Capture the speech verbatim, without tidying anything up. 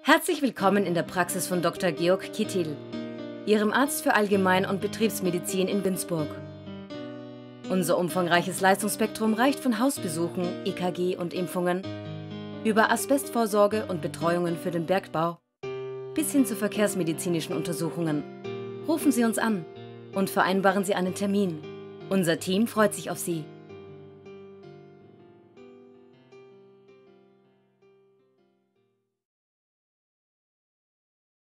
Herzlich willkommen in der Praxis von Doktor Georg Kittil, Ihrem Arzt für Allgemein- und Betriebsmedizin in Günzburg. Unser umfangreiches Leistungsspektrum reicht von Hausbesuchen, E K G und Impfungen über Asbestvorsorge und Betreuungen für den Bergbau bis hin zu verkehrsmedizinischen Untersuchungen. Rufen Sie uns an und vereinbaren Sie einen Termin. Unser Team freut sich auf Sie.